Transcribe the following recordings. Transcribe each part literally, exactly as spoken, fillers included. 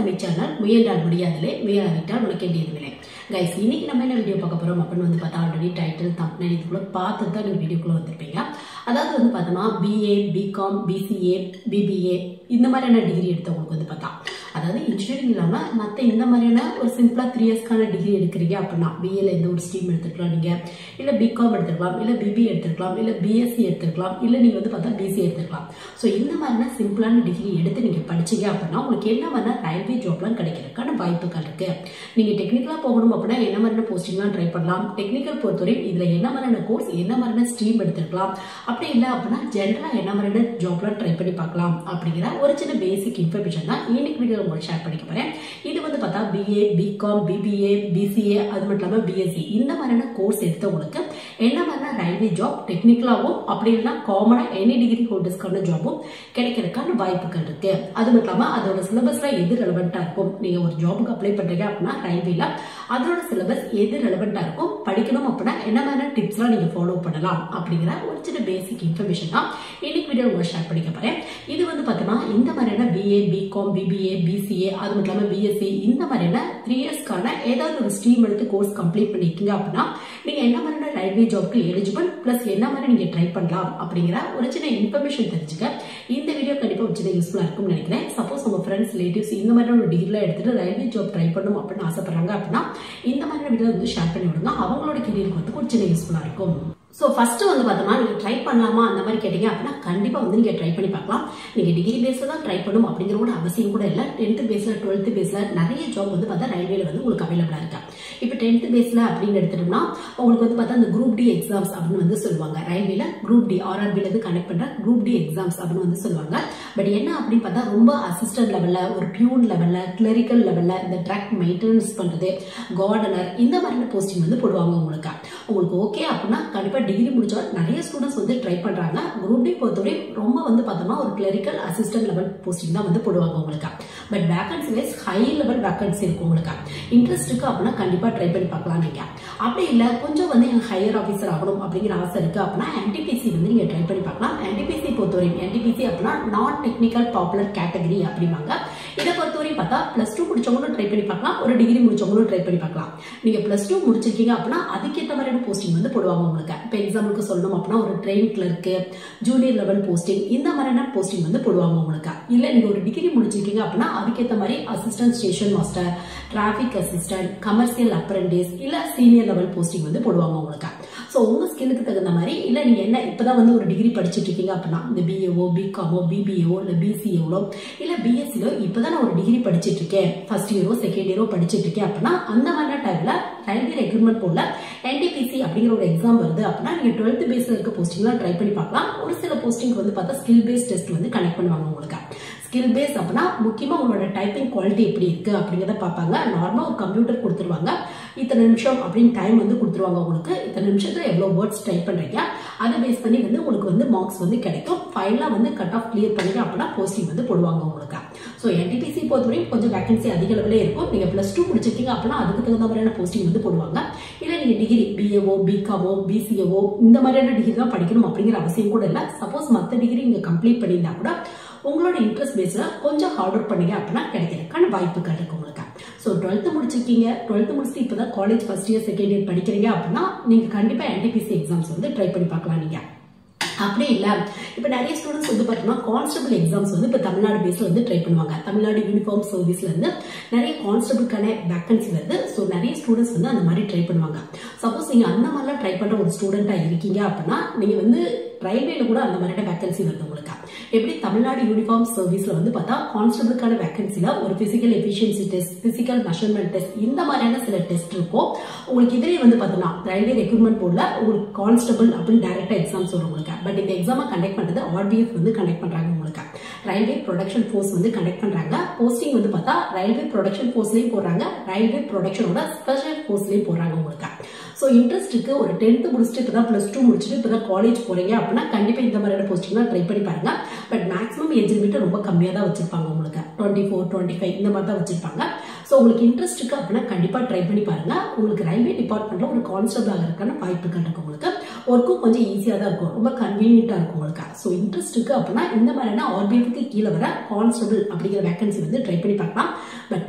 my channel முயன்றால் முடியாதலே முயலாவிட்டால் உனக்கேண்டியதில்லை. Guys, இன்னைக்கு நம்ம என்ன வீடியோ பார்க்க போறோம் அப்படின்னு வந்து பார்த்தா ஆல்ரெடி டைட்டில் தம்ப்நெயில் இதுக்குள்ள பார்த்துட்டு தான் இந்த வீடியோக்குள்ள வந்திருப்பீங்க. அதாவது வந்து பார்த்தோம்னா B A, B Com, B C A, B B A இந்த மாதிரியான டிகிரி எடுத்தவங்களுக்கு வந்து பார்த்தா அதாவது இன்ஜினியரிங் இல்லாம மற்ற இந்த மாதிரியான ஒரு சிம்பிளா த்ரீ இயர்ஸ்க்கான டிகிரி எடுக்கிறீங்க அப்படின்னா பிஏல எந்த ஒரு ஸ்ட்ரீம் எடுத்துக்கலாம் நீங்க, இல்ல பிகாம் எடுத்துக்கலாம், இல்ல பிபி எடுத்துக்கலாம், இல்ல பிஎஸ்சி எடுத்துக்கலாம், இல்ல நீங்க வந்து பார்த்தா பிசி எடுத்துக்கலாம். ஸோ இந்த மாதிரியான சிம்பிளான டிகிரி எடுத்து நீங்க படிச்சீங்க அப்படின்னா உங்களுக்கு என்ன மாதிரினா ரயில்வே ஜாப்லாம் கிடைக்கிறதுக்கான வாய்ப்புகள் இருக்கு. நீங்க டெக்னிக்கலா போகணும் அப்படின்னா என்ன மாதிரியான போஸ்டிங்லாம் ட்ரை பண்ணலாம், டெக்னிக்கல் பொறுத்தவரை இதுல என்ன மாதிரியான கோர்ஸ் என்ன மாதிரியான ஸ்ட்ரீம் எடுத்துக்கலாம், அப்படி இல்லை அப்படின்னா ஜென்ரலா என்ன மாதிரியான ஜாப்லாம் ட்ரை பண்ணி பார்க்கலாம் அப்படிங்கிற ஒரு சின்ன பேசிக் இன்ஃபர்மேஷன் தான் இன்னைக்கு வீடியோ உங்களுக்கு ஷேர் பண்ணிக்க போறேன். இது வந்து பார்த்தா பிஏ, பிகாம், பிபிஏ, பிசிஏ அது மட்டும் இல்லாம பிஎஸ்சி இந்த மாதிரியான கோர்ஸ் எடுத்தவங்களுக்கு என்ன மாதிரியான ரயில்வே ஜாப் டெக்னிக்கலாவும் அப்படி இல்லைன்னா காமனா எனி டிகிரி ஹோல்டர்ஸ்க்கான ஜாபும் கிடைக்கிறதுக்கான வாய்ப்புகள் இருக்கு. அது மட்டும் இல்லாம அதோட சிலபஸ்ல எது ரெலவெண்டா இருக்கும், நீங்க ஒரு ஜாபுக்கு அப்ளை பண்றீங்க அப்படின்னா ரயில்வேல அதோட சிலபஸ் எது ரெலவெண்டா இருக்கும், படிக்கணும் அப்படின்னா என்ன மாதிரியான டிப்ஸ் எல்லாம் நீங்க ஃபாலோ பண்ணலாம் அப்படிங்கிற ஒரு சின்ன பேசிக் இன்ஃபர்மேஷன் தான் இன்னைக்கு வீடியோ உங்களுக்கு ஷேர் பண்ணிக்க போறேன். இது வந்து பார்த்தோம்னா இந்த மாதிரியான பிஏ, பிகாம், பிபிஏ, பிசிஏ அது மட்டும் இல்லாம பிஎஸ்சி இந்த மாதிரியான த்ரீ இயர்ஸ்க்கான ஏதாவது ஒரு ஸ்ட்ரீம் எடுத்து கோர்ஸ் கம்ப்ளீட் பண்ணிருக்கீங்க அப்படின்னா நீங்க என்ன மாதிரியான ரயில்வே ஜாப்க்கு எலிஜிபிள் பிளஸ் என்ன மாதிரி நீங்க ட்ரை பண்ணலாம் அப்படிங்கிற ஒரு சின்ன இன்ஃபர்மேஷன் தெரிஞ்சுக்க இந்த வீடியோ கண்டிப்பா ஒரு சின்ன யூஸ்ஃபுல்லா இருக்கும்னு நினைக்கிறேன். சப்போஸ் உங்க ஃப்ரெண்ட்ஸ் ரிலேட்டிவ்ஸ் இந்த மாதிரியான ஒரு டிகிரிலாம் எடுத்துட்டு ரயில்வே ஜாப் ட்ரை பண்ணணும் அப்படின்னு ஆசைப்படுறாங்க அப்படின்னா இந்த மாதிரியான வீடியோ வந்து ஷேர் பண்ணி விடுங்க. அவங்களோட கெரியருக்கு வந்து ஒரு சின்ன யூஸ்ஃபுல்லா இருக்கும். ஸோ ஃபர்ஸ்ட் வந்து பார்த்தோம்னா நீங்க ட்ரை பண்ணலாமா அந்த மாதிரி கேட்டீங்க அப்படின்னா கண்டிப்பா வந்து நீங்க ட்ரை பண்ணி பார்க்கலாம். நீங்க டிகிரி பேஸ்ல தான் ட்ரை பண்ணணும் அப்படிங்கிற கூட அவசியம் கூட இல்லை. டென்த் பேஸ்ல டுவெல்த் பேஸ்ல நிறைய ஜாப் வந்து பார்த்தா ரயில்வேல வந்து உங்களுக்கு அவைலபிளா இருக்கு. இப்போ டென்த் பேஸ்ல அப்படின்னு எடுத்துட்டோம்னா உங்களுக்கு வந்து பார்த்தா அந்த குரூப் டி எக்ஸாம்ஸ் அப்படின்னு வந்து சொல்லுவாங்க. ரயில்வேல குரூப் டி ஆர்ஆர்பில இருந்து கனெக்ட் பண்ற குரூப் டி எக்ஸாம்ஸ் அப்படின்னு வந்து சொல்லுவாங்க. பட் என்ன அப்படின்னு பார்த்தா ரொம்ப அசிஸ்டன்ட் லெவல்ல, ஒரு பியூன் லெவல்ல, கிளரிக்கல் லெவல்ல இந்த ட்ராக் மெயின்டெனன்ஸ் பண்றது, கார்டனர் இந்த மாதிரியான போஸ்டிங் வந்து போடுவாங்க. உங்களுக்கு உங்களுக்கு ஓகே அப்படின்னா கண்டிப்பா டிகிரி முடிச்சா நிறைய ஸ்டூடெண்ட்ஸ் வந்து ட்ரை பண்றாங்க. குரூப் டி பொறுத்தவரை ரொம்ப வந்து பார்த்தோம்னா ஒரு கிளரிக்கல் அசிஸ்டன்ட் லெவல் போஸ்டிங் தான் வந்து போடுவாங்க உங்களுக்கு. But vacancy wise high level vacancy இருக்கும் உங்களுக்கு. இன்ட்ரெஸ்ட் இருக்கு அப்படின்னா கண்டிப்பா ட்ரை பண்ணி பார்க்கலாம் நீங்க. அப்படி இல்ல கொஞ்சம் வந்து எனக்கு ஹையர் ஆஃபீஸர் ஆகணும் அப்படிங்கிற ஆசை இருக்கு அப்படின்னா என்டிபிசி வந்து நீங்க ட்ரை பண்ணி பார்க்கலாம். என்டிபிசி பொறுத்தவரை என்டிபிசி அப்படின்னா நான் டெக்னிக்கல் பாப்புலர் கேட்டகரி அப்படிம்பாங்க. இதை பொறுத்தவரை பார்த்தா பிளஸ் டூ முடிச்சவங்களும் ட்ரை பண்ணி பார்க்கலாம், ஒரு டிகிரி முடிச்சவங்களும் ட்ரை பண்ணி பார்க்கலாம். நீங்க பிளஸ் டூ முடிச்சிருக்கீங்க அப்படின்னா அதுக்கேற்ற மாதிரியான போஸ்டிங் வந்து போடுவாங்க உங்களுக்கு. இப்போ எக்ஸாம்பிளுக்கு சொல்லணும் அப்படின்னா ஒரு train clerk, junior level posting இந்த மாதிரியான போஸ்டிங் வந்து போடுவாங்க உங்களுக்கு. இல்ல நீங்க ஒரு டிகிரி முடிச்சிருக்கீங்க அப்படின்னா அதுக்கேற்ற மாதிரி assistant station master, traffic assistant, commercial apprentice இல்ல சீனியர் லெவல் போஸ்டிங் வந்து போடுவாங்க உங்களுக்கு. ஸோ உங்க ஸ்கில்லுக்கு தகுந்த மாதிரி இல்ல நீங்க என்ன இப்பதான் வந்து ஒரு டிகிரி படிச்சுட்டு இருக்கீங்க அப்படின்னா இந்த பிஏஓ, பிகாமோ, பிபிஏஓ இல்ல பிசிஏஓ இல்ல பிஎஸ்சியோ இப்பதான் நான் ஒரு டிகிரி படிச்சுட்டு இருக்கேன், ஃபர்ஸ்ட் இயரோ செகண்ட் இயரோ படிச்சுட்டு இருக்கேன் அப்படின்னா அந்த மாதிரி டைம்ல ரயில்வே ரெக்ரூட்மெண்ட் போர்ட்ல என்டிபிசி அப்படிங்கிற ஒரு எக்ஸாம் வருது அப்படின்னா நீங்க டுவெல்த் பேஸ்ல இருக்க போஸ்டிங்லாம் ட்ரை பண்ணி பார்க்கலாம். ஒரு சில போஸ்டிங் வந்து பார்த்தா ஸ்கில் பேஸ்ட் டெஸ்ட் வந்து கனெக்ட் பண்ணுவாங்க உங்களுக்கு. ஸ்கில் பேஸ் அப்படின்னா முக்கியமா உங்களோட டைப்பிங் குவாலிட்டி எப்படி இருக்கு அப்படிங்கிறத பார்ப்பாங்க. நார்மலா ஒரு கம்ப்யூட்டர் கொடுத்துருவாங்க, இத்தனை நிமிஷம் அப்படின்னு டைம் வந்து கொடுத்துருவாங்க உங்களுக்கு. இத்தனை நிமிஷத்துல எவ்வளவு வேர்ட்ஸ் டைப் பண்றீங்க அதை பேஸ் பண்ணி வந்து உங்களுக்கு வந்து மார்க்ஸ் வந்து கிடைக்கும். ஃபைனலா வந்து கட் ஆஃப் கிளியர் பண்ணீங்க அப்படின்னா போஸ்டிங் வந்து போடுவாங்க உங்களுக்கு. ஸோ என்டிபிசி பொறுத்தவரைக்கும் கொஞ்சம் வேகன்சி அதிக அளவிலே இருக்கும். நீங்க பிளஸ் டூ முடிச்சிருக்கீங்க அப்படின்னா அதுக்கு தகுந்த மாதிரியான போஸ்டிங் வந்து போடுவாங்க. இல்ல நீங்க டிகிரி பிஏஓ, பிகாமோ, பிசிஏஓ இந்த மாதிரியான டிகிரி தான் படிக்கணும் அப்படிங்கிற அவசியம் கூட இல்லை. சப்போஸ் மற்ற டிகிரி நீங்க கம்ப்ளீட் பண்ணியிருந்தா கூட உங்களோட இன்ட்ரெஸ்ட் பேஸ்ல கொஞ்சம் ஹார்ட் ஒர்க் பண்ணீங்க அப்படின்னா கிடைக்கிறதுக்கான வாய்ப்புகள் இருக்கு உங்களுக்கு. ஸோ டுவெல்த் முடிச்சிருக்கீங்க, டுவெல்த் முடிச்சுட்டு இப்பதான் college first year second year படிக்கிறீங்க அப்படின்னா நீங்க கண்டிப்பா என்டிபிசி எக்ஸாம்ஸ் வந்து ட்ரை பண்ணி பார்க்கலாம் நீங்க. அப்படி இல்ல இப்ப நிறைய ஸ்டூடெண்ட்ஸ் வந்து பாத்தீங்கன்னா கான்ஸ்டபிள் எக்ஸாம்ஸ் வந்து இப்ப தமிழ்நாடு பேஸ்ல வந்து ட்ரை பண்ணுவாங்க. தமிழ்நாடு யூனிஃபார்ம் சர்வீஸ்ல இருந்து நிறைய கான்ஸ்டபிளுக்கான வேகன்சி வருது. ஸோ நிறைய ஸ்டூடெண்ட்ஸ் வந்து அந்த மாதிரி ட்ரை பண்ணுவாங்க. சப்போஸ் நீங்க அந்த மாதிரிலாம் ட்ரை பண்ற ஒரு ஸ்டூடெண்டா இருக்கீங்க அப்படின்னா நீங்க வந்து ரயில்வேல கூட அந்த மாதிரியான வேகன்சி வருது உங்களுக்கு. எப்படி தமிழ்நாடு யூனிஃபார்ம் சர்வீஸ்ல வந்து பார்த்தா கான்ஸ்டபிளுக்கான வேகன்சில ஒரு physical efficiency test, physical measurement test இந்த மாதிரியான சில டெஸ்ட் இருக்கும் உங்களுக்கு. இதுலேயே வந்து பார்த்தோம்னா ரயில்வே ரெக்ரூட்மெண்ட் போர்ட்ல உங்களுக்கு கான்ஸ்டபிள் அப்படின்னு டைரக்டா எக்ஸாம்ஸ் வரும் உங்களுக்கு. பட் இந்த எக்ஸாமை கண்டக்ட் பண்றது ஆர்பிஎஃப் வந்து கண்டக்ட் பண்றாங்க உங்களுக்கு. ரயில்வே ப்ரொடக்ஷன் ஃபோர்ஸ் வந்து கண்டக்ட் பண்றாங்க. போஸ்டிங் வந்து பார்த்தா ரயில்வே ப்ரொடக்ஷன் ஃபோர்ஸ்லயும் போடுறாங்க, ரயில்வே ப்ரொடக்ஷனோட ஸ்பெஷல் ஃபோர்ஸ்லயும் போடுறாங்க உங்களுக்கு. ஸோ இன்ட்ரெஸ்ட் இருக்கு, ஒரு டென்த் முடிச்சுட்டு இப்பதான் பிளஸ் டூ முடிச்சுட்டு இப்பதான் காலேஜ் போறீங்க அப்படின்னா கண்டிப்பா இந்த மாதிரியான போஸ்டிங்லாம் ட்ரை பண்ணி பாருங்க. பட் மேக்ஸிமம் ஏஜ் லிமிட் ரொம்ப கம்மியா தான் வச்சிருப்பாங்க உங்களுக்கு. டுவெண்ட்டி ஃபோர் டுவெண்ட்டி ஃபைவ் இந்த மாதிரி தான் வச்சிருப்பாங்க. ஸோ உங்களுக்கு இன்ட்ரெஸ்ட் இருக்கு அப்படின்னா கண்டிப்பா ட்ரை பண்ணி பாருங்க. உங்களுக்கு ரயில்வே டிபார்ட்மெண்ட்ல ஒரு கான்ஸ்டபிள் ஆகிறதுக்கான வாய்ப்புகள் இருக்கு உங்களுக்கு. ஒர்க்கும் கொஞ்சம் ஈஸியா தான் இருக்கும், ரொம்ப கன்வீனியன்டா இருக்கும் உங்களுக்கு. ஸோ இன்ட்ரெஸ்ட் இருக்கு அப்படின்னா இந்த மாதிரியான ஆர்பிஎஃப்க்கு கீழே வர கான்ஸ்டபிள் அப்படிங்கிற வேகன்சி வந்து ட்ரை பண்ணி பார்க்கலாம். பட்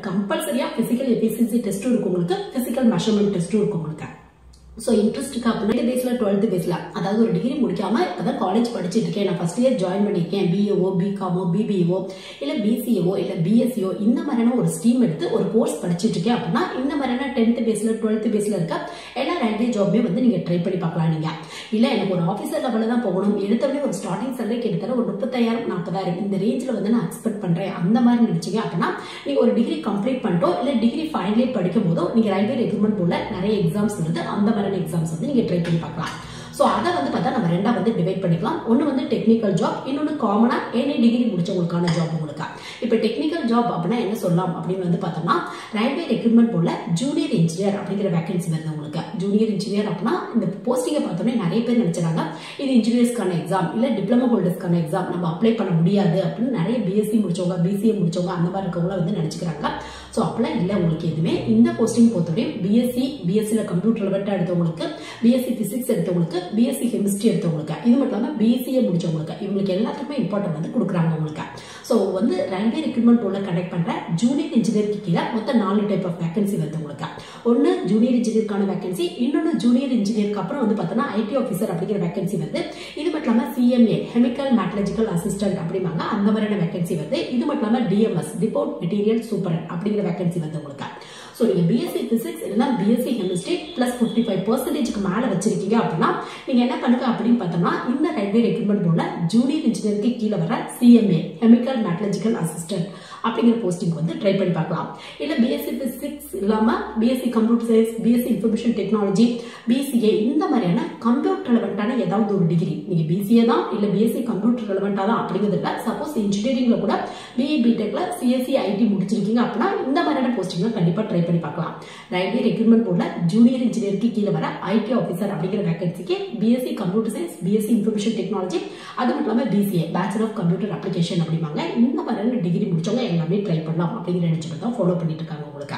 எஃபிஷியன்சி டெஸ்ட்டும் இருக்கும் உங்களுக்கு, பிசிக்கல் மெஷர்மெண்ட் டெஸ்ட்டும் இருக்கும் உங்களுக்கு. ஸோ இன்ட்ரெஸ்ட்டுக்கு அப்படின்னா பேஸில் டுவெல்த்து பேஸில் அதாவது ஒரு டிகிரி முடிக்காம இப்போ தான் காலேஜ் படிச்சுட்டு இருக்கேன், நான் ஃபர்ஸ்ட் இயர் ஜாயின் பண்ணியிருக்கேன், பிஏஓ பிகாமோ பிபிஏஓ இல்லை பிசிஏஓ இல்லை பிஎஸ்சிஓ இந்த மாதிரியான ஒரு ஸ்ட்ரீம் எடுத்து ஒரு கோர்ஸ் படிச்சுட்டு இருக்கேன் அப்படின்னா இந்த மாதிரியான டென்த்து பேஸில் டுவெல்த்து பேஸில் இருக்க எல்லா ரயில்வே ஜாபுமே வந்து நீங்கள் ட்ரை பண்ணி பார்க்கலாம். நீங்கள் இல்லை எனக்கு ஒரு ஆஃபீஸர் லெவலில் தான் போகணும், எடுத்தவொடனே ஒரு ஸ்டார்டிங் சேலரி கிட்டத்தட்ட ஒரு முப்பத்தாயிரம் நாற்பதாயிரம் இந்த ரேஞ்சில் வந்து நான் எக்ஸ்பெக்ட் பண்ணுறேன் அந்த மாதிரி நினைச்சிங்க அப்படின்னா நீங்கள் ஒரு டிகிரி கம்ப்ளீட் பண்ணிட்டோ இல்லை டிகிரி ஃபைனல் இயர் படிக்கும் போதோ நீங்கள் ரயில்வே ரெக்ரூட்மெண்ட் போல நிறைய எக்ஸாம்ஸ் வருது, அந்த மாதிரி எக்ஸாம்ஸ் வந்து நீங்க ட்ரை பண்ணி பார்க்கலாம். சோ அதை வந்து பார்த்தா நம்ம ரெண்டா வந்து டிவைட் பண்ணிக்கலாம். ஒன்னு வந்து டெக்னிக்கல் ஜாப், இன்னொன்னு காமனா எனி டிகிரி முடிச்சவங்களுக்கான ஜாப் உங்களுக்கு. இப்போ டெக்னிக்கல் ஜாப் அப்படின்னா என்ன சொல்லலாம் அப்படின்னு வந்து பார்த்தோம்னா ரயில்வே ரெக்ரூட்மெண்ட் போல ஜூனியர் இன்ஜினியர் அப்படிங்கிற வேகன்சி வருது உங்களுக்கு. ஜூனியர் இன்ஜினியர் அப்படின்னா இந்த போஸ்டிங்கை பார்த்தோன்னே நிறைய பேர் நினைச்சாங்க இது இன்ஜினியர்ஸ்க்கான எக்ஸாம் இல்ல டிப்ளமோ ஹோல்டர்ஸ்க்கான எக்ஸாம், நம்ம அப்ளை பண்ண முடியாது அப்படின்னு நிறைய பிஎஸ்சி முடிச்சவங்க பிசிஏ முடிச்சவங்க அந்த மாதிரி இருக்கவங்க வந்து நினைச்சுக்கிறாங்க. ஸோ அப்பெல்லாம் இல்லை உங்களுக்கு எதுவுமே. இந்த போஸ்டிங் பொறுத்தவரையும் பிஎஸ்சி பிஎஸ்சியில் கம்ப்யூட்டர் லெவல்ட்டாக எடுத்தவங்களுக்கு, பிஎஸ்சி பிசிக்ஸ் எடுத்தவங்களுக்கு, பிஎஸ்சி கெமிஸ்ட்ரி எடுத்தவங்களுக்கு, இது மட்டும் இல்லாமல் பிஎஸ்சியை முடிச்சவங்களுக்கு இவங்களுக்கு எல்லாத்துக்குமே இம்பார்ட்டன்ட் வந்து கொடுக்குறாங்க உங்களுக்கு. ஸோ வந்து ரயில்வே ரெக்ரூட்மெண்ட் போல கண்டக்ட் பண்ணுற ஜூனியர் இன்ஜினியருக்கு கீழே மொத்தம் நாலு டைப் ஆஃப் வேகன்சி வருது உங்களுக்கு. ஒன்று ஜூனியர் இன்ஜினியருக்கான வேகன்சி, இன்னொன்று ஜூனியர் இன்ஜினியருக்கு அப்புறம் வந்து பார்த்தோன்னா ஐடி ஆஃபீஸர் அப்படிங்கிற வேகன்சி வருது. இது மட்டும் இல்லாமல் சிஎம்ஏ கெமிக்கல் மெட்டலர்ஜிக்கல் அசிஸ்டன்ட் அப்படிம்பாங்க அந்த மாதிரியான வேகன்சி வருது. இது மட்டும் இல்லாமல் டிஎம்எஸ் டிபோர்ட் மெட்டீரியல் சூப்பர் அப்படிங்கிற வேகன்சி வந்து உங்களுக்கு. ஸோ நீங்க பிஎஸ்சி பிசிக்ஸ் இல்லைன்னா BSc chemistry plus fifty five பர்சன்டேஜ்க்கு மேலே வச்சிருக்கீங்க அப்படின்னா நீங்க என்ன பண்ணுங்க அப்படின்னு பார்த்தோம்னா இந்த ரயில்வே ரெக்ரூட்மெண்ட் போல ஜூனியர் இன்ஜினியருக்கு கீழே வர சிஎம்ஏ கெமிக்கல் மெட்டலர்ஜிக்கல் அசிஸ்டன்ட் அப்படிங்கிற போஸ்டிங் வந்து ட்ரை பண்ணி பார்க்கலாம். இல்ல பிஎஸ்சி பிசிக்ஸ் இல்லாம BSc computer science, BSc information technology, BCA இந்த மாதிரியான கம்ப்யூட்டர் ரெலவெண்டான ஏதாவது ஒரு டிகிரி நீங்க பிசிஏ தான் இல்ல பிஎஸ்சி கம்ப்யூட்டர் ரெலவெண்டா தான் அப்படிங்கிறது இல்ல. சப்போஸ் இன்ஜினியரிங்ல கூட பிஇ பிடெக்ல சிஎஸ்சி ஐடி முடிச்சிருக்கீங்க அப்படின்னா இந்த மாதிரியான போஸ்டிங்ல கண்டிப்பா ட்ரை பண்ணி பார்க்கலாம். ரயில்வே ரெக்ரூட்மெண்ட் போர்ட்ல ஜூனியர் இன்ஜினியருக்கு கீழே வர ஐடி ஆஃபீஸர் அப்படிங்கிற வேகன்சிக்கு BSc computer science, BSc information technology, அது மட்டும் இல்லாம BCA bachelor of computer application அப்படிம்பாங்க இந்த மாதிரியான டிகிரி முடிச்சவங்க எல்லாமே ட்ரை பண்ணலாம் அப்படிங்கிற நினைச்சிட்டு தான் ஃபாலோ பண்ணிட்டு இருக்காங்க உங்களுக்கு.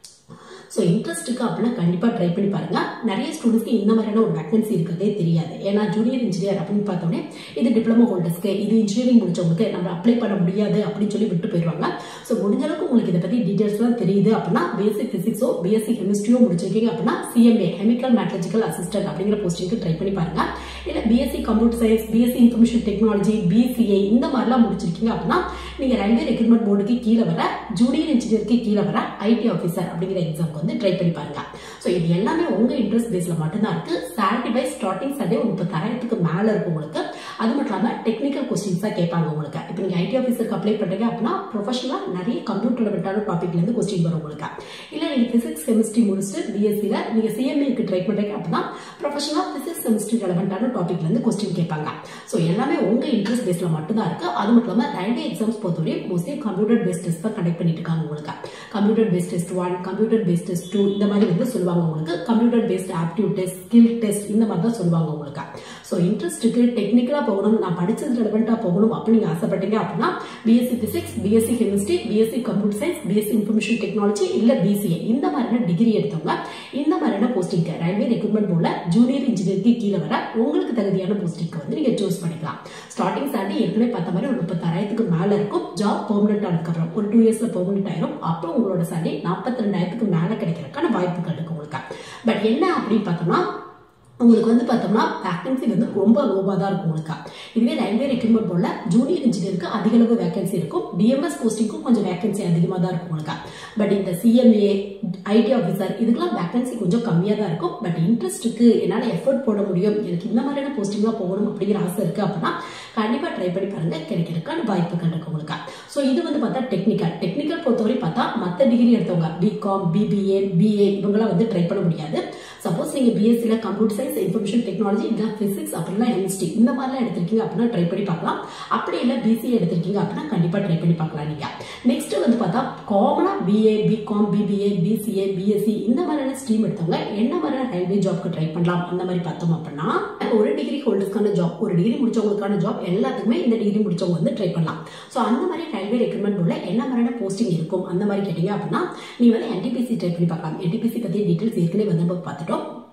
ஸோ இன்ட்ரெஸ்ட்டுக்கு அப்படின்னா கண்டிப்பாக ட்ரை பண்ணி பாருங்க. நிறைய ஸ்டூடெண்ட்ஸ்க்கு இந்த மாதிரியான ஒரு வேகன்சி இருக்கிறதே தெரியாது. ஏன்னா ஜூனியர் இன்ஜினியர் அப்படின்னு பார்த்தோன்னே இது டிப்ளமோ ஹோல்டர்ஸ்க்கு, இது இன்ஜினியரிங் முடிச்சவங்களுக்கு நம்ம அப்ளை பண்ண முடியாது அப்படின்னு சொல்லி விட்டு போயிடுவாங்க. ஸோ முடிஞ்ச அளவுக்கு உங்களுக்கு இதை பற்றி டீட்டெயில்ஸ்லாம் தெரியுது அப்படின்னா பிஎஸ்சி பிசிக்ஸோ பிஎஸ்சி கெமிஸ்ட்ரியோ முடிச்சிருக்கீங்க அப்படின்னா சிஎம்ஏ கெமிக்கல் மெட்டலர்ஜிக்கல் அசிஸ்டன்ட் அப்படிங்கிற போஸ்டிங்க்கு ட்ரை பண்ணி பாருங்க. இல்லை BSc computer science, BSc information technology, BCA இந்த மாதிரிலாம் முடிச்சிருக்கீங்க அப்படின்னா நீங்க ரயில்வே ரெக்ரூட்மெண்ட் போர்டுக்கு கீழே வர ஜூனியர் இன்ஜினியருக்கு கீழே வர ஐடி ஆஃபீஸர் அப்படிங்கிற எக்ஸாம் வந்து ட்ரை பண்ணி பாருங்க. சோ இது எல்லாமே உங்க இன்ட்ரெஸ்ட் பேஸ்ல மட்டும்தான் இருக்கு. சாலரி பை ஸ்டார்டிங் சாலரி முப்பத்தாயிரத்துக்கு மேல இருக்கும் உங்களுக்கு. அது மட்டும் இல்லாம டெக்னிக்கல் கொஸ்டின்ஸ் தான் கேட்பாங்க உங்களுக்கு. இப்போ நீங்க ஐடி ஆஃபீஸருக்கு அப்ளை பண்றீங்க அப்படின்னா ப்ரொஃபஷனலா நிறைய கம்ப்யூட்டர் ரிலேட்டடான டாபிக்ல இருந்து கொஸ்டின் வரும் உங்களுக்கு. இல்ல நீங்க பிசிக்ஸ் கெமிஸ்ட்ரி முடிச்சுட்டு பிஎஸ்சில நீங்க சிஎம்ஏக்கு ட்ரை பண்றீங்க அப்படின்னா ப்ரொஃபஷனலா பிசிக்ஸ் கெமிஸ்ட்ரி ரெலவெண்டான டாபிக்ல இருந்து கொஸ்டின் கேட்பாங்க. சோ எல்லாமே உங்க இன்ட்ரெஸ்ட் பேஸ்ல மட்டும்தான் இருக்கு. அது மட்டும் இல்லாம ரயில்வே எக்ஸாம்ஸ் பொறுத்தவரை மோஸ்ட்லி கம்ப்யூட்டர் பேஸ்ட் டெஸ்ட் தான் கண்டக்ட் பண்ணிட்டு இருக்காங்க உங்களுக்கு. Computer based test one, computer based test two இந்த மாதிரி வந்து சொல்லுவாங்க உங்களுக்கு. Computer based aptitude test, skill test இந்த மாதிரி தான் சொல்லுவாங்க உங்களுக்கு. சோ இன்ட்ரெஸ்ட்டுக்கு டெக்னிக்கலா போகணும், நான் படிச்சது ரெலவெண்டா போகணும் அப்படின்னு நீங்க ஆசைப்பட்டீங்க அப்படின்னா BSc physics, BSc chemistry, BSc computer science, BSc information technology இல்ல பிசிஏ இந்த மாதிரியான டிகிரி எடுத்தவங்க இந்த மாதிரியான போஸ்டிங்க்கு ரயில்வே ரெக்ரூட்மெண்ட் போல ஜூனியர் இன்ஜினியருக்கு கீழே வர உங்களுக்கு தகுதியான போஸ்டிங்க்கு வந்து நீங்க சூஸ் பண்ணிக்கலாம். ஸ்டார்டிங் சாலரி ஏற்கனவே பார்த்த மாதிரி ஒரு முப்பத்தாயிரத்துக்கு மேல இருக்கும். ஜாப் பெர்மனன்ட் ஆனதுக்கப்புறம் ஒரு டூ இயர்ஸ்ல பெர்மனன்ட் ஆயிரும். அப்புறம் உங்களோட சாலரி நாற்பத்தி ரெண்டாயிரத்துக்கு மேல கிடைக்கிறதுக்கான வாய்ப்புகள் இருக்கு உங்களுக்கு. பட் என்ன அப்படின்னு பார்த்தோம்னா உங்களுக்கு வந்து பார்த்தோம்னா வேகன்சி வந்து ரொம்ப லோவா தான் இருக்கும் உங்களுக்கு. இதுவே ரயில்வே ரெக்ரூட்மெண்ட் போல ஜூனியர் இன்ஜினியருக்கு அதிக அளவு வேகன்சி இருக்கும். டிஎம்எஸ் போஸ்டிங்க்கும் கொஞ்சம் வேகன்சி அதிகமா தான் இருக்கும் உங்களுக்கு. பட் இந்த சிஎம்ஏ, ஐடி ஆஃபீஸர் இதுக்கெல்லாம் வேகன்சி கொஞ்சம் கம்மியா தான் இருக்கும். பட் இன்ட்ரெஸ்ட்டுக்கு என்னால எஃபர்ட் போட முடியும், எனக்கு இந்த மாதிரியான போஸ்டிங்லாம் போகணும் அப்படிங்கிற ஆசை இருக்கு அப்படின்னா கண்டிப்பா ட்ரை பண்ணி பாருங்க, கிடைக்கிறதுக்கான வாய்ப்புகள் இருக்கு உங்களுக்கு. ஸோ இது வந்து பார்த்தா டெக்னிக்கல். டெக்னிக்கல் பொறுத்தவரை பார்த்தா மற்ற டிகிரி எடுத்தவங்க பிகாம், பிபிஏ, பிஏ இவங்கெல்லாம் வந்து ட்ரை பண்ண முடியாது. சப்போஸ் நீங்க பிஎஸ்சில கம்ப்யூட்டர் சயின்ஸ், இன்ஃபர்மேஷன் டெக்னாலஜி இல்ல பிசிக்ஸ் அப்படின்னா எம்எஸ்டி இந்த மாதிரிலாம் எடுத்திருக்கீங்க அப்படின்னா ட்ரை பண்ணி பார்க்கலாம். அப்படி இல்ல பிசிஏ எடுத்திருக்கீங்க அப்படின்னா கண்டிப்பா ட்ரை பண்ணி பார்க்கலாம் நீங்க. நெக்ஸ்ட் வந்து பார்த்தா காமனா BA, BCom, BBA, BCA, BSc இந்த மாதிரியான ஸ்ட்ரீம் எடுத்தவங்க என்ன மாதிரியான ரயில்வே ஜாப்க்கு ட்ரை பண்ணலாம் அந்த மாதிரி பார்த்தோம் அப்படின்னா ஒரு டிகிரி ஹோல்டர்ஸ்க்கான ஜாப், ஒரு டிகிரி முடிச்சவங்களுக்கான ஜாப் எல்லாத்துக்குமே இந்த டிகிரி முடிச்சவங்க வந்து ட்ரை பண்ணலாம். ஸோ அந்த மாதிரி ரயில்வே ரெக்ரூட்மெண்ட் உள்ள என்ன மாதிரியான போஸ்டிங் இருக்கும் அந்த மாதிரி கேட்டீங்க அப்படின்னா நீ வந்து என்டிபிசி ட்ரை பண்ணி பார்க்கலாம். என்டிபிசி பத்தி டீடைல்ஸ் ஏற்கனவே வந்து பார்த்துட்டோம்.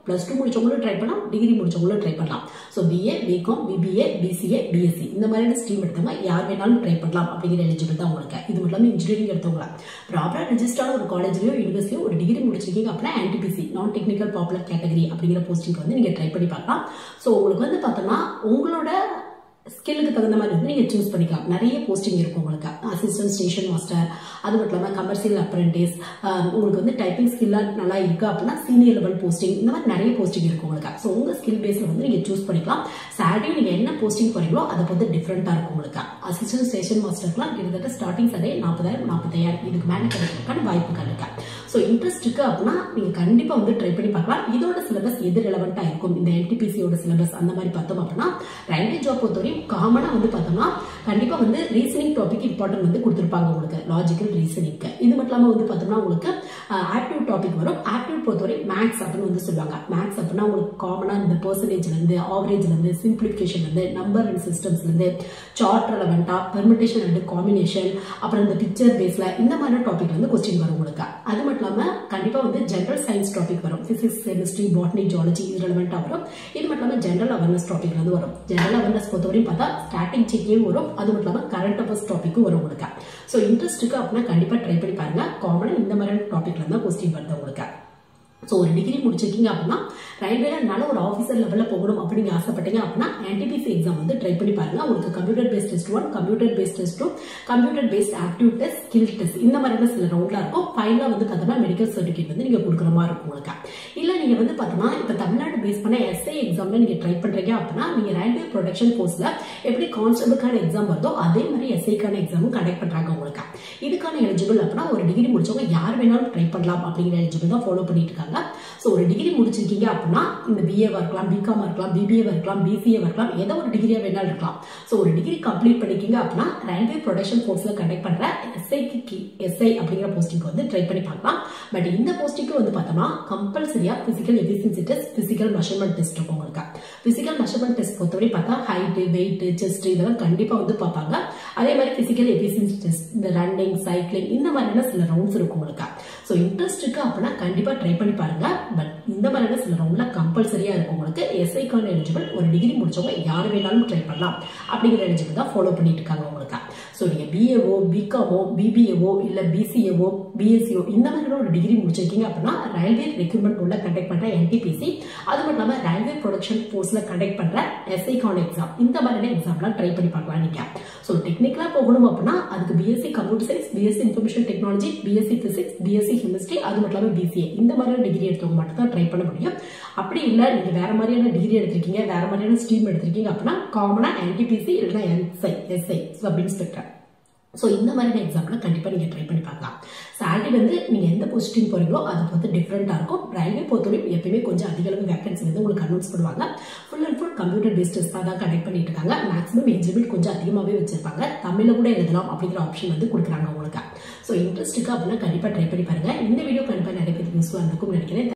பிளஸ் டூ முடிச்சவங்களும் ட்ரை பண்ணலாம், டிகிரி முடிச்சவங்களும் ட்ரை பண்ணலாம். So BA, BCom, BBA, BCA, BSc இந்த மாதிரியான ஸ்ட்ரீம் எடுத்தவங்க யார் வேணாலும் ட்ரை பண்ணலாம் அப்படிங்கிற எலிஜிபிள் தான் உங்களுக்கு. இது மட்டும் இல்லாமல் இன்ஜினியரிங் எடுத்தவங்களா ப்ராப்பராக ரெஜிஸ்டர்டான ஒரு காலேஜ்லயோ யூனிவர்சிட்டியோ ஒரு டிகிரி முடிச்சிருக்கீங்க அப்படின்னா NTPC non technical popular category அப்படிங்கிற போஸ்டிங் வந்து நீங்க ட்ரை பண்ணி பார்க்கலாம். ஸோ உங்களுக்கு வந்து பார்த்தோம்னா உங்களோட ஸ்கில்லுக்கு தகுந்த மாதிரி வந்து நீங்கள் சூஸ் பண்ணிக்கலாம். நிறைய போஸ்டிங் இருக்கும் உங்களுக்கு. அசிஸ்டன்ட் ஸ்டேஷன் மாஸ்டர், அது மட்டும் இல்லாமல் கமர்ஷியல் அப்ரெண்டிஸ், உங்களுக்கு வந்து டைப்பிங் ஸ்கில்லாக நல்லா இருக்குது அப்படின்னா சீனியர் லெவல் போஸ்டிங், இந்த மாதிரி நிறைய போஸ்டிங் இருக்கும் உங்களுக்கு. ஸோ உங்கள் ஸ்கில் பேஸில் வந்து நீங்கள் சூஸ் பண்ணிக்கலாம். சேலரி நீங்கள் என்ன போஸ்டிங் போறீங்களோ அதை வந்து டிஃப்ரெண்ட்டாக இருக்கும் உங்களுக்கு. அசிஸ்டன்ட் ஸ்டேஷன் மாஸ்டர்க்குலாம் கிட்டத்தட்ட ஸ்டார்டிங் சடே நாற்பதாயிரம் நாற்பத்தாயிரம் இதுக்கு மேலே கிடைக்கிறதுக்கான வாய்ப்புகள் இருக்கு. ஸோ இன்ட்ரெஸ்ட் இருக்கு அப்படின்னா நீங்கள் கண்டிப்பாக வந்து ட்ரை பண்ணி பார்க்கலாம். இதோட சிலபஸ் எது ரெலவெண்ட்டாக இருக்கும், இந்த என்டிபிசியோட சிலபஸ் அந்த மாதிரி பார்த்தோம் அப்படின்னா ரயில்வே ஜாப் பொறுத்தவரையும் காமனா வந்து பார்த்தோம்னா கண்டிப்பா வந்து ரீசனிங் டாபிக் இம்பார்ட்டன்ட் வந்து கொடுத்துருப்பாங்க உங்களுக்கு. லாஜிக்கல் ரீசனிங் இது மட்டும் இல்லாமல் வந்து பார்த்தோம்னா உங்களுக்கு ஆப்டிவ் டாபிக் வரும். ஆப்டிவ் பொறுத்தவரை மேக்ஸ் அப்படின்னு வந்து சொல்லுவாங்க. மேக்ஸ் அப்படின்னா உங்களுக்கு காமனா இந்த பெர்சன்டேஜ்ல இருந்து, ஆவரேஜ்ல இருந்து, சிம்பிளிஃபிகேஷன்ல இருந்து, நம்பர் அண்ட் சிஸ்டம்ஸ்ல இருந்து, சார்ட் ரெலவெண்டா, பெர்மிட்டேஷன் அண்ட் காம்பினேஷன், அப்புறம் இந்த பிக்சர் பேஸ்ல இந்த மாதிரி டாபிக் வந்து கொஸ்டின் வரும் உங்களுக்கு. அது மட்டும் இல்லாம கண்டிப்பா வந்து ஜெனரல் சயின்ஸ் டாபிக் வரும். பிசிக்ஸ், கெமிஸ்ட்ரி, பாட்னி, ஜுவாலஜி இது ரெலவெண்டா வரும். இது மட்டும் இல்லாம ஜெனரல் அவேர்னஸ் டாபிக் வந்து வரும். ஜெனரல் அவேர்னஸ் பொறுத்தவரையும் பார்த்தா ஸ்டார்டிங் செக்கியும் வரும். அது மட்டும் இல்லாம கரண்ட் அஃபேர்ஸ் டாபிக்கும் வரும் உங்களுக்கு. ஸோ இன்ட்ரெஸ்ட் இருக்கு அப்படின்னா கண்டிப்பா ட்ரை பண்ணி பாருங்க. காமனா இந்த மாதிரியான டாபிக்ல இருந்தா கொஸ்டின் வருது உங்களுக்கு. ஸோ ஒரு டிகிரி முடிச்சிருக்கீங்க அப்படின்னா ரயில்வேல நல்ல ஒரு ஆஃபீஸர் லெவலில் போகணும் அப்படின்னு ஆசைப்பட்டீங்க அப்படின்னா என்டிபிசி எக்ஸாம் வந்து ட்ரை பண்ணி பாருங்க. உங்களுக்கு computer based test one, computer based test two, computer based aptitude test, skill test இந்த மாதிரியான சில ரவுண்ட்ல இருக்கும். ஃபைனலாக வந்து பார்த்தோம்னா மெடிக்கல் சர்டிஃபிகேட் வந்து நீங்க கொடுக்குற மாதிரி இருக்கும் உங்களுக்கு. இல்ல நீங்க வந்து பார்த்தோம்னா இப்போ தமிழ்நாடு பேஸ் பண்ண எஸ்ஐ எக்ஸாம்ல நீங்க ட்ரை பண்றீங்க அப்படின்னா நீங்க ரயில்வே ப்ரொடக்ஷன் போஸ்ட்ல எப்படி கான்ஸ்டபிளுக்கான எக்ஸாம் வருதோ அதே மாதிரி எஸ்ஐக்கான எக்ஸாமும் கண்டக்ட் பண்றாங்க உங்களுக்கு. இதுக்கான எலிஜிபிள் அப்படின்னா ஒரு டிகிரி முடிச்சவங்க யார் வேணாலும் ட்ரை பண்ணலாம் அப்படிங்கிற எலிஜிபிள் தான் ஃபாலோ பண்ணிட்டு இருக்காங்க. ஸோ ஒரு டிகிரி முடிச்சிருக்கீங்க அப்படின்னா இந்த பிஏவா இருக்கலாம், பிகாம் இருக்கலாம், பிபிஏவா இருக்கலாம், பிசிஏ இருக்கலாம், ஏதோ ஒரு டிகிரியா வேணாலும் இருக்கலாம். ஸோ ஒரு டிகிரி கம்ப்ளீட் பண்ணிக்கிங்க அப்படின்னா ரயில்வே ப்ரொடக்ஷன் போர்ஸ்ல கண்டக்ட் பண்ற எஸ்ஐக்கு எஸ்ஐ அப்படிங்கிற போஸ்டிங் வந்து ட்ரை பண்ணி பார்க்கலாம். பட் இந்த போஸ்டிங்க்கு வந்து பார்த்தோம்னா கம்பல்சரியா physical efficiency test, physical measurement test இருக்கும் உங்களுக்கு. பிசிக்கல் மெஷர்மெண்ட் டெஸ்ட் பொறுத்தவரை பார்த்தா ஹைட், வெயிட், செஸ்ட் இதெல்லாம் கண்டிப்பா வந்து பார்ப்பாங்க. அதே மாதிரி பிசிக்கல் எஃபிஷியன்சி டெஸ்ட், இந்த ரன்னிங், சைக்கிளிங் இந்த மாதிரியான சில ரவுண்ட்ஸ் இருக்கும் உங்களுக்கு. ஸோ இன்ட்ரெஸ்ட் இருக்கு அப்படின்னா கண்டிப்பா ட்ரை பண்ணி பாருங்க. பட் இந்த மாதிரியான சில ரவுண்ட்ல கம்பல்சரியா இருக்கும் உங்களுக்கு. எஸ்ஐக்கான எலிஜிபிள் ஒரு டிகிரி முடிச்சவங்க யார் வேணாலும் ட்ரை பண்ணலாம் அப்படிங்கிற எலிஜிபிள் தான் ஃபாலோ பண்ணிட்டு இருக்காங்க உங்களுக்கு. ஸோ நீங்க பிஏஓ, பிகாமோ, பிபிஏஓ இல்ல பிசிஏஓ, பிஎஸ்சிஓ இந்த மாதிரியான ஒரு டிகிரி முடிச்சிருக்கீங்க அப்படின்னா ரயில்வே ரெக்ரூட்மெண்ட் உள்ள கண்டக்ட் பண்ற என்டிபிசி, அது மட்டும் இல்லாம ரயில்வே ப்ரொடக்ஷன் போர்ஸ்ல கண்டக்ட் பண்ற எஸ்ஐக்கான எக்ஸாம் இந்த மாதிரியான எக்ஸாம்லாம் ட்ரை பண்ணி பார்க்கலாம் நீங்க. ஸோ டெக்னிக்கலா போகணும் அப்படின்னா அதுக்கு BSc computer science, BSc information technology, BSc physics, BSc chemistry, அது மட்டும் இல்லாம பிசிஏ இந்த மாதிரியான டிகிரி எடுத்தவங்க மட்டும் தான் ட்ரை பண்ண முடியும். அப்படி இல்ல நீங்க வேற மாதிரியான டிகிரி எடுத்திருக்கீங்க, வேற மாதிரியான ஸ்ட்ரீம் எடுத்திருக்கீங்க அப்படின்னா காமனா என்டிபிசி இல்லைன்னா SI SI sub inspector so இந்த மாதிரியான எக்ஸாம்ல கண்டிப்பா நீங்க ட்ரை பண்ணி பார்க்கலாம். சேலரி வந்து நீங்க எந்த போஸ்டிங் போறீங்களோ அதை பொறுத்து டிஃப்ரெண்டா இருக்கும். ரயில்வே பொறுத்தவரைக்கும் எப்பயுமே கொஞ்சம் அதிக அளவு வேகன்சி வந்து உங்களுக்கு அனௌன்ஸ் பண்ணுவாங்க. Full and full computer based test தான் கண்டக்ட் பண்ணிட்டு இருக்காங்க. மேக்ஸிமம் எலிஜிபிள் கொஞ்சம் அதிகமாகவே வச்சிருப்பாங்க. தமிழ்ல கூட எழுதலாம் அப்படிங்கிற ஆப்ஷன் வந்து கொடுக்குறாங்க உங்களுக்கு. ஸோ இன்ட்ரெஸ்ட் இருக்கு அப்படின்னா கண்டிப்பா ட்ரை பண்ணி பாருங்க. இந்த வீடியோ கண்டிப்பா நிறைய பேருக்கு யூஸ்ஃபுல்லா இருக்கும் நினைக்கிறேன்.